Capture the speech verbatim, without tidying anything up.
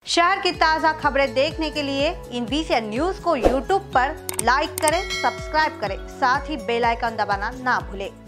शहर की ताज़ा खबरें देखने के लिए इन वीसीएन न्यूज़ को यूट्यूब पर लाइक करें, सब्सक्राइब करें, साथ ही बेल आइकन दबाना ना भूलें।